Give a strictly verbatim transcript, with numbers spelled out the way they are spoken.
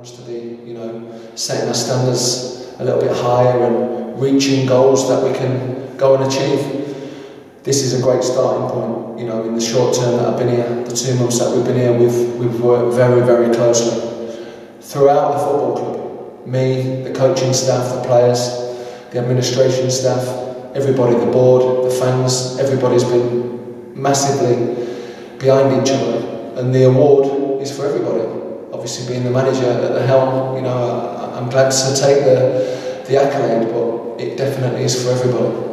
us to be, you know, setting our standards a little bit higher and reaching goals that we can go and achieve. This is a great starting point. You know, in the short term that I've been here, the two months that we've been here, we've, we've worked very, very closely throughout the football club. Me, the coaching staff, the players, the administration staff, everybody, the board, the fans, everybody's been massively behind each other. And the award is for everybody. Obviously, being the manager at the helm, you know, I, I'm glad to take the, the accolade, but it definitely is for everybody.